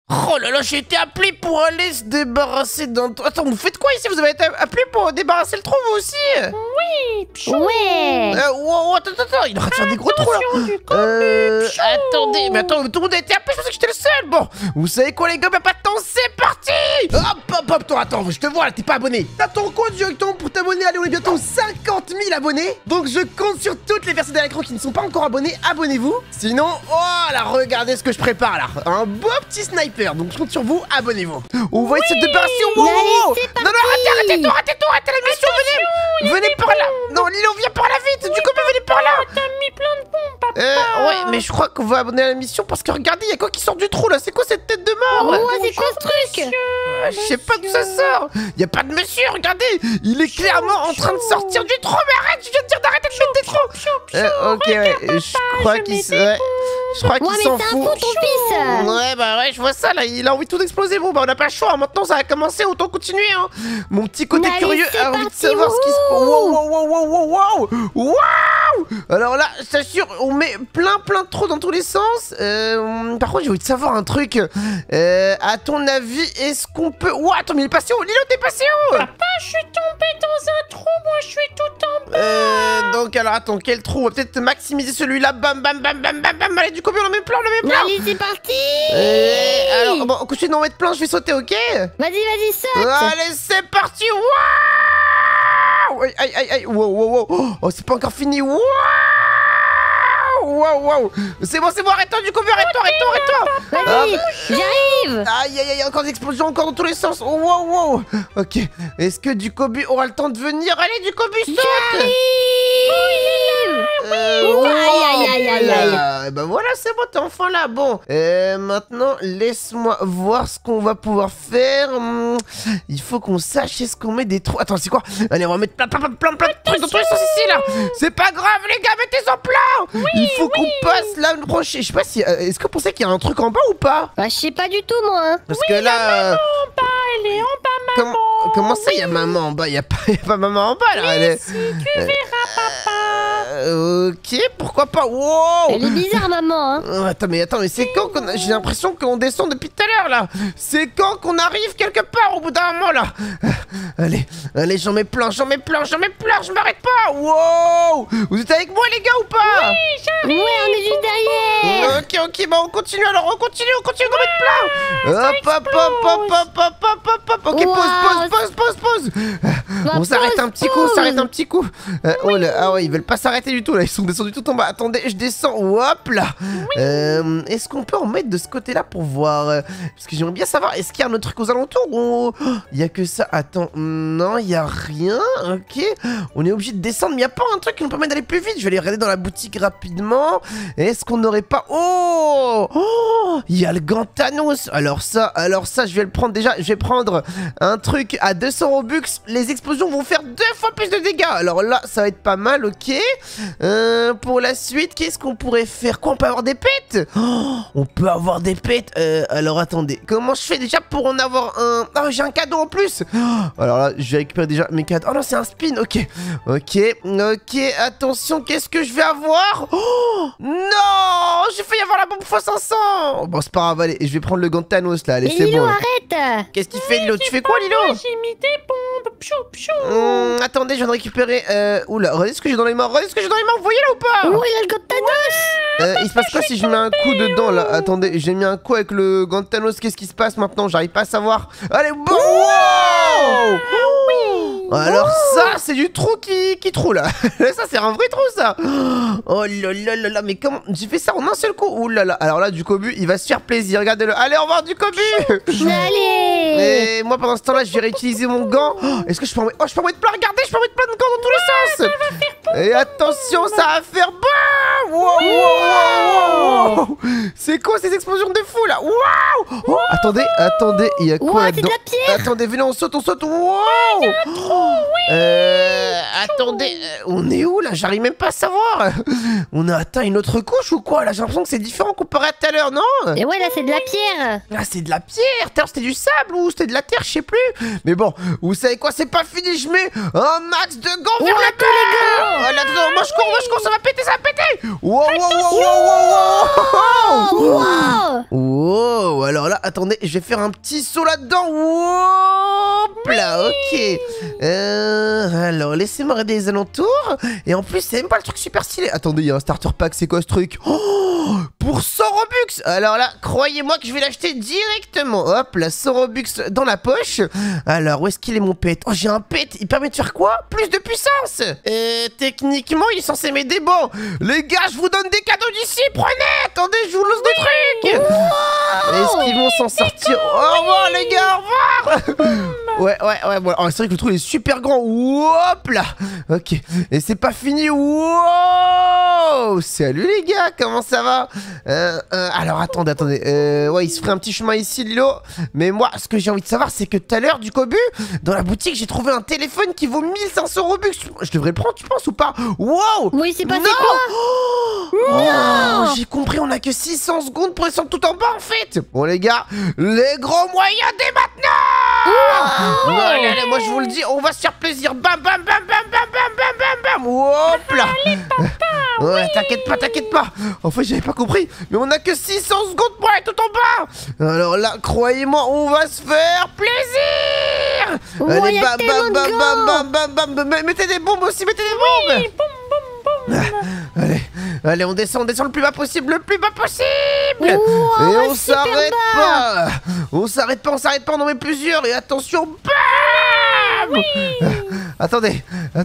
Oh là là, j'ai été appelé pour aller se débarrasser d'un... Attends, vous faites quoi ici? Vous avez été appelé pour débarrasser le trou, vous aussi? Oui, pchou. Ouais. Wow, attends, il est en train de faire des gros trous, là. Attendez, mais attends, tout le monde a été appelé, je pensais que j'étais le seul. Bon, vous savez quoi, les gars, bah pas de temps, c'est parti. Hop, attends, je te vois, là, t'es pas abonné. T'attends quoi directement pour t'abonner? Allez, on est bientôt 50 000 abonnés. Donc, je compte sur toutes les personnes à l'écran qui ne sont pas encore abonnées, abonnez-vous. Sinon, oh là, regardez ce que je prépare, là. Un beau petit sniper, donc je compte sur vous, abonnez-vous. On va essayer de se débarrasser. Allez, c'est parti. Non, arrêtez la mission, venez par là. Non, Lilo, viens par là vite. Du coup, venez par là. T'as mis plein de bombes, papa. Ouais, mais je crois qu'on va abonner à la mission parce que regardez, il y a quoi qui sort du trou là? C'est quoi cette tête de mort? Oh, c'est quoi ce truc? Je sais pas d'où ça sort. Il y a pas de monsieur, regardez. Il est clairement en train de sortir du trou. Mais arrête, je viens de dire d'arrêter de mettre des trous. Ok, ouais, je crois qu'il s'en mais c'est un fout. fou, ton fils. Ouais, bah ouais, je vois ça là. Il a envie de tout exploser. Bon, bah on n'a pas le choix. Maintenant, ça a commencé. Autant continuer. Hein. Mon petit côté Allez, curieux c'est a envie de parti, savoir ce qui se passe. Wow. Alors là, je t'assure, on met plein de trous dans tous les sens. Par contre, j'ai envie de savoir un truc. À ton avis, est-ce qu'on peut... Ouah, attends, mais il est passé où? Lilo, t'es passé où? Papa, je suis tombé dans un trou, moi je suis tout en bas. Donc alors attends, quel trou? On va peut-être maximiser celui-là. Bam. Allez, du coup, on le met plein. Allez, c'est parti. Alors, bon, continue d'en mettre plein, je vais sauter, ok? Vas-y, saute. Allez, c'est parti. Waouh! Aïe. Wow. Oh, c'est pas encore fini. Wow. C'est bon, arrête-toi du coup, arrête-toi. Vas-y, j'arrive. Aïe, encore des explosions, encore dans tous les sens. Wow. Ok, est-ce que du Ducobu aura le temps de venir? Allez, Ducobu, saute. Aïe. Bah voilà, c'est bon, t'es enfin là. Bon, maintenant, laisse-moi voir ce qu'on va pouvoir faire. Il faut qu'on sache est-ce qu'on met des trous. Attends, c'est quoi? Allez, on va mettre plein de trucs dans tous les sens ici, là. C'est pas grave, les gars, mettez-en plein. Il faut qu'on passe là une prochaine. Je sais pas si... Est-ce que vous pensez qu'il y a un truc en bas ou pas? Bah, je sais pas du tout, moi. Parce que là... En bas, elle est en bas, maman. Comment ça, il y a maman en bas? Il y a pas maman en bas, là. Elle est... Si, tu verras, papa. Ok, pourquoi pas? Wow. Elle est bizarre, maman, hein. Attends, mais c'est quand qu'on a... J'ai l'impression qu'on descend depuis tout à l'heure, là. C'est quand qu'on arrive quelque part au bout d'un moment, là. Allez, j'en mets plein, je m'arrête pas. Wow. Vous êtes avec moi, les gars, ou pas? Oui, j'arrive. Ouais, on est juste derrière. Ok, bah on continue, on continue d'en mettre plein. Hop. Ok, pause. On s'arrête un petit coup, oh là, ah ouais, ils veulent pas s'arrêter du tout, là. Ils sont descendus tout en bas. Attendez, je descends, hop là. Est-ce qu'on peut en mettre de ce côté-là pour voir? Parce que j'aimerais bien savoir, est-ce qu'il y a un autre truc aux alentours ou... Il y a que ça, attends, non, il y a rien, ok. On est obligé de descendre, mais il y a pas un truc qui nous permet d'aller plus vite. Je vais aller regarder dans la boutique rapidement. Est-ce qu'on n'aurait pas... Oh, il y a le gant Thanos. Alors ça, je vais le prendre déjà. Je vais prendre un truc à 200 Robux. Les explosions vont faire 2 fois plus de dégâts. Alors là, ça va être pas mal, ok. Pour la suite, qu'est-ce qu'on pourrait faire? Quoi, on peut avoir des pets? On peut avoir des pets. Alors attendez, comment je fais déjà pour en avoir un? Oh, j'ai un cadeau en plus. Alors là, je vais récupérer déjà mes cadeaux. Oh non, c'est un spin, ok, attention, qu'est-ce que je vais avoir? Non, j'ai failli avoir la bombe x500. Bon, c'est pas grave, allez, je vais prendre le gant de Thanos là, allez, c'est bon. Lilo, arrête. Qu'est-ce qu'il fait, Lilo? Tu fais quoi, Lilo? J'ai mis des bombes. Pchou. Attendez, je viens de récupérer... Oula, regardez ce que j'ai dans les mains, vous voyez là ou pas? Oh, il a le gant de Thanos. Il se passe quoi si je mets un coup dedans là? Attendez, j'ai mis un coup avec le gant de Thanos, qu'est-ce qui se passe maintenant? J'arrive pas à savoir. Allez, bon. Alors ça, c'est du trou qui trou là. Ça, c'est un vrai trou ça. Oh là, mais comment j'ai fait ça en un seul coup? Ouh là là. Alors là, Ducobu, il va se faire plaisir, regardez-le. Allez, au revoir, Ducobu. Allez. Et moi, pendant ce temps-là, je vais réutiliser mon gant. Est-ce que je peux en mettre... je peux en mettre plein, regardez, je peux en mettre plein de gants dans tous les sens. Et attention, ça va faire... Wow. C'est quoi ces explosions de fou là? Wow. Attendez, il y a quoi là-dedans? C'est de la pierre. Attendez, venez, on saute. Wow. Attendez, on est où là? J'arrive même pas à savoir. On a atteint une autre couche ou quoi? Là, j'ai l'impression que c'est différent comparé à tout à l'heure, non? Et ouais, là, c'est de la pierre. Là, c'est de la pierre. Tout à l'heure, c'était du sable ou c'était de la terre, je sais plus. Mais bon, vous savez quoi? C'est pas fini. Je mais un max de gants vers le bas. Oh là, moi je cours, ça va péter. Wow. Oh, alors là, attendez, je vais faire un petit saut là-dedans. Hop là, ok. Alors, laissez-moi regarder les alentours. Et en plus, c'est même pas le truc super stylé. Attendez, il y a un starter pack, c'est quoi ce truc? Oh, pour 100 Robux. Alors là, croyez-moi que je vais l'acheter directement. Hop, la 100 Robux dans la poche. Alors, où est-ce qu'il est mon pet? Oh, j'ai un pet. Il permet de faire quoi? Plus de puissance. Techniquement, il est censé m'aider. Bon, les gars, je vous donne des cadeaux d'ici. Prenez. Attendez, je vous lance des trucs. Est-ce qu'ils vont s'en sortir? Au revoir, les gars, au revoir. Ouais, bon. Oh, c'est vrai que le trou est super grand. Hop là. Ok. Et c'est pas fini. Wow. Salut les gars, comment ça va? Alors attendez. Ouais, il se ferait un petit chemin ici, Lilo. Mais moi, ce que j'ai envie de savoir, c'est que tout à l'heure, du Cobu, dans la boutique, j'ai trouvé un téléphone qui vaut 1500 Robux. Je devrais le prendre, tu penses ou pas? Wow. Oui, c'est passé non quoi? Oh, j'ai compris, on a que 600 secondes pour descendre tout en bas en fait. Bon les gars, les gros moyens dès maintenant. Allez, moi je vous le dis, on va se faire plaisir. Bam bam bam bam bam bam bam bam bam. Hop là. Ouais, t'inquiète pas. En fait, j'avais pas compris. Mais on a que 600 secondes pour aller tout en bas. Alors là, croyez-moi, on va se faire plaisir. Allez, bam bam. Mettez des bombes aussi, mettez des bombes. Allez, on descend le plus bas possible, Et on s'arrête pas. On s'arrête pas, on en met plusieurs. Et attention, bam. Attendez.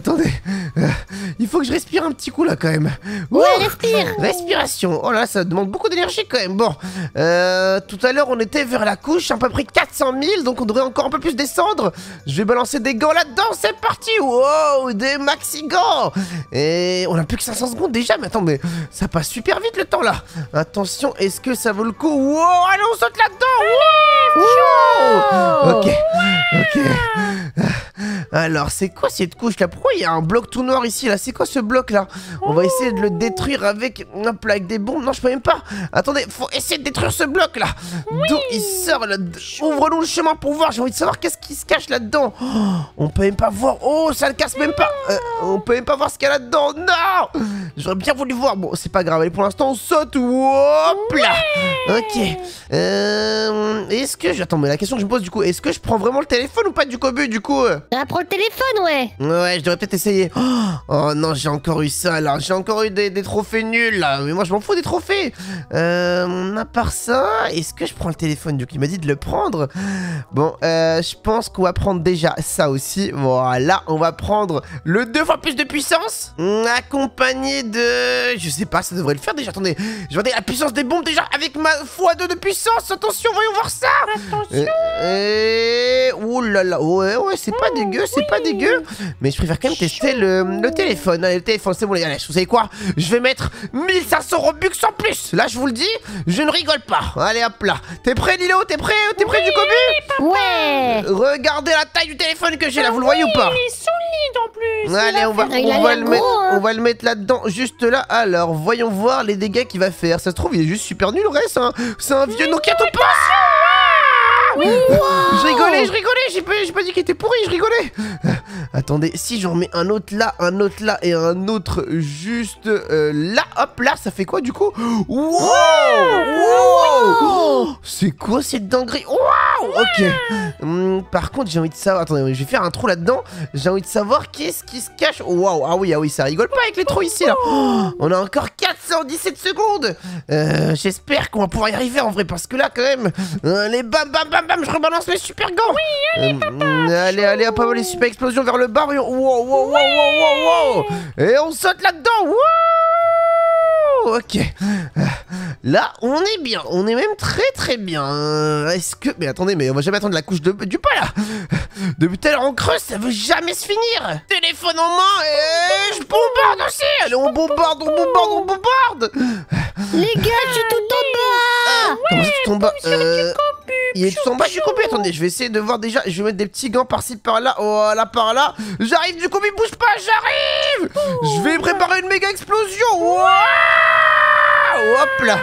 Il faut que je respire un petit coup là quand même. Ouais, respire. Respiration. Oh là, ça demande beaucoup d'énergie quand même. Bon, tout à l'heure on était vers la couche, à peu près 400 000, donc on devrait encore un peu plus descendre. Je vais balancer des gants là-dedans, c'est parti. Wow, des maxi gants. Et on a plus que 500 secondes déjà, mais attends, mais ça passe super vite le temps là. Attention, est-ce que ça vaut le coup? Wow, allez, on saute là-dedans. Wow. Ok. Alors, c'est quoi cette couche là? Pourquoi il y a un bloc tout noir ici là? C'est quoi ce bloc là? On va essayer de le détruire avec des bombes. Non, je peux même pas. Attendez, faut essayer de détruire ce bloc là. D'où il sort là? Ouvre-nous le chemin pour voir. J'ai envie de savoir qu'est-ce qui se cache là-dedans. On peut même pas voir. Oh, ça le casse même pas. On peut même pas voir ce qu'il y a là-dedans. Non, j'aurais bien voulu voir. Bon, c'est pas grave. Allez, pour l'instant, on saute. Hop là. Ok. Est-ce que attends, mais la question que je me pose du coup, est-ce que je prends vraiment le téléphone ou pas du Cobu du coup? Prends le téléphone, ouais. Ouais, je devrais peut-être essayer. Oh non, j'ai encore eu ça là. J'ai encore eu des trophées nuls là. Mais moi, je m'en fous des trophées. À part ça, est-ce que je prends le téléphone du coup? Il m'a dit de le prendre. Bon, je pense qu'on va prendre déjà ça aussi. Voilà, on va prendre le 2 fois plus de puissance. Accompagné de... Je sais pas, ça devrait le faire déjà. Attendez, je vais regarder la puissance des bombes déjà avec ma x2 de puissance. Attention, voyons voir ça. Attention. Ouh là là, ouais, c'est pas dégueu, pas dégueu. Mais je préfère quand même tester le téléphone. Allez, le téléphone, c'est bon les gars. Vous savez quoi? Je vais mettre 1500 Robux en plus. Là, je vous le dis, je ne rigole pas. Allez, hop là. T'es prêt, Lilo? T'es prêt du Cobu? Ouais. Regardez la taille du téléphone que j'ai là, vous le voyez ou pas? Il est solide en plus. Allez, on va le mettre là-dedans, juste là. Alors, voyons voir les dégâts qu'il va faire. Ça se trouve, il est juste super nul, le reste. Hein. C'est un vieux Nokia tout pas. Je rigolais, j'ai pas dit qu'il était pourri, je rigolais. Attendez, si j'en mets un autre là et un autre juste là, hop là, ça fait quoi du coup? Wow, c'est quoi cette dinguerie? Wow, ok. Par contre, j'ai envie de savoir, attendez, je vais faire un trou là-dedans. J'ai envie de savoir qu'est-ce qui se cache. Wow, ah oui, ça rigole pas avec les trous ici là. On a encore 417 secondes. J'espère qu'on va pouvoir y arriver en vrai, parce que là quand même, les bam, je rebalance mes super gants. Oui, allez, hop, les super explosions vers le bas. Wow. Et on saute là-dedans. Wow. Ok. Là, on est bien. On est même très bien. Est-ce que... Mais attendez, mais on va jamais attendre la couche du pas là. Depuis tout à l'heure en creuse, ça veut jamais se finir. Téléphone en main et je bombarde aussi. Allez, on bombarde. Les gars, je suis tout en bas. Comment ça, tout en bas? Il est tout en bas, je suis Cobu. Attendez, je vais essayer de voir déjà. Je vais mettre des petits gants par-ci, par-là. Voilà, par là. J'arrive du Cobu, bouge pas, j'arrive. Je vais préparer une méga explosion. Hop là.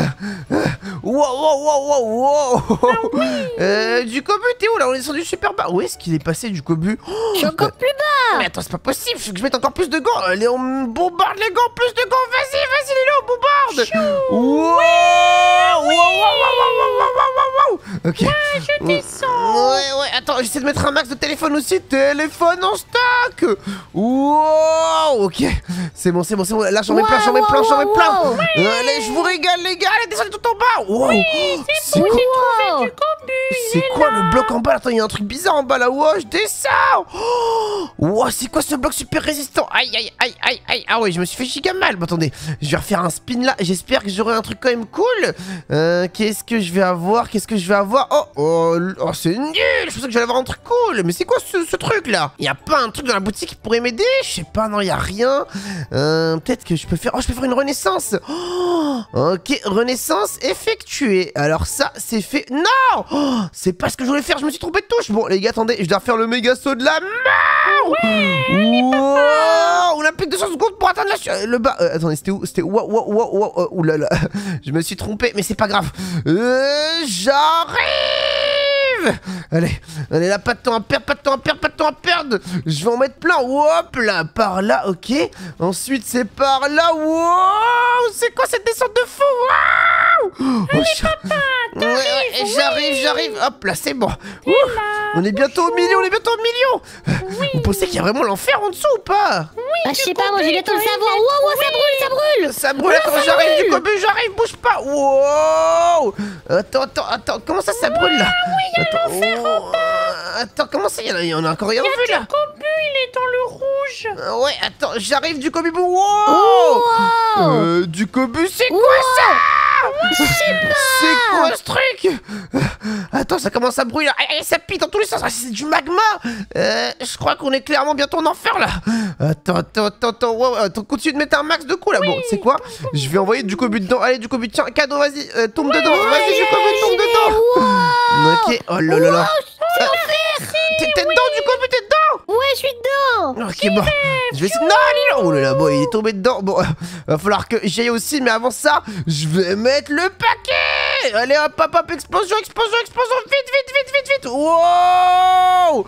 Wow, wow, wow, wow, wow. Du cobu, t'es où là? On est descendu super bas. Où est-ce qu'il est passé du cobu? Je suis encore plus bas. Mais attends, c'est pas possible, faut que je mette encore plus de gants. Allez, on bombarde les gants, plus de gants. Vas-y, vas-y, Lilo, on bombarde. Wow, wow, wow, wow, wow, wow, wow. Ok. Je descends. Ouais, attends, j'essaie de mettre un max de téléphone aussi. Téléphone en stock. Wow, ok. C'est bon. Là, j'en mets plein, Allez, je vous régale, les gars. Allez, descendez tout en bas. Wow. C'est quoi? Wow. C'est quoi le bloc en bas? Attends, il y a un truc bizarre en bas là. Wow, je descends. Wow, c'est quoi ce bloc super résistant? Aïe. Ah ouais, je me suis fait giga mal. Bon, attendez, je vais refaire un spin là. J'espère que j'aurai un truc quand même cool. Qu'est-ce que je vais avoir? Oh, c'est nul. Je pensais que j'allais avoir un truc cool. Mais c'est quoi ce truc là? Il y a pas un truc dans la boutique qui pourrait m'aider? Je sais pas, non, il y a rien. Peut-être que je peux faire... Oh, je peux faire une renaissance. Oh, ok, renaissance effectuée. Alors ça, c'est fait... Non, c'est pas ce que je voulais faire. Je me suis trompé de touche. Bon, les gars, attendez, je dois refaire le méga saut de la mort. Wow, on a plus de 200 secondes pour atteindre le bas. Attendez, c'était où? C'était... Wow, oulala. Je me suis trompé, mais c'est pas grave. J'arrive. Allez, là, pas de temps à perdre. Je vais en mettre plein. Hop là, par là, ok. Ensuite, c'est par là. Wow, c'est quoi cette descente de fou? Wow. Ouais, j'arrive. Hop là, c'est bon. On est bientôt au million. Vous pensez qu'il y a vraiment l'enfer en dessous ou pas? Ah, je sais pas, moi j'ai bientôt le savoir. Wow, ça brûle. Attends, j'arrive du cobu, bouge pas. Wow. Attends, comment ça brûle là? Attends, comment ça? Il y en a encore rien vu là. Le cobu, il est dans le rouge. Ouais, attends, j'arrive du cobu. Wow. Du cobu, c'est quoi ça? C'est quoi ce truc? Attends, ça commence à brûler. Aïe, ça pite dans tous les sens. C'est du magma. Je crois qu'on est clairement bientôt en enfer là. Attends. Wow, attends, continue de mettre un max de coups là. Bon, c'est quoi? Je vais envoyer du cobu dedans. Allez, du cobu, tiens, cadeau, vas-y, tombe dedans. Vas-y, du cobu, tombe dedans. Ok, oh là là. T'es dedans, du cobu, t'es dedans? Ouais, je suis dedans. Ok, bon. Je vais essayer... Non, Lilo. Oh là là, bon, il est tombé dedans. Bon, va falloir que j'y aille aussi, mais avant ça, je vais mettre le paquet. Allez, hop, explosion. Vite. Wow.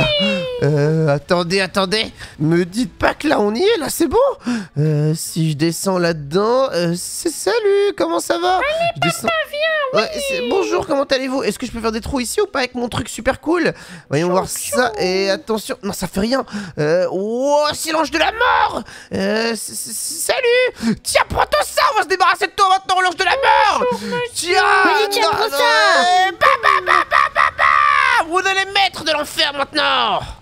Attendez. Me dites pas que là, on y est, là, c'est bon. Si je descends là-dedans, salut, comment ça va? Je descends... viens, oui. Bonjour, comment allez-vous? Est-ce que je peux faire des trous ici ou pas avec mon truc super cool? Voyons voir ça, et attention... Non, ça fait rien. Oh, c'est l'ange de la mort. Salut. Tiens, prends tout ça, on va se débarrasser de toi maintenant, l'ange de la mort. Tiens. Vas-y, tiens, prends ça. Vous allez mettre de l'enfer maintenant.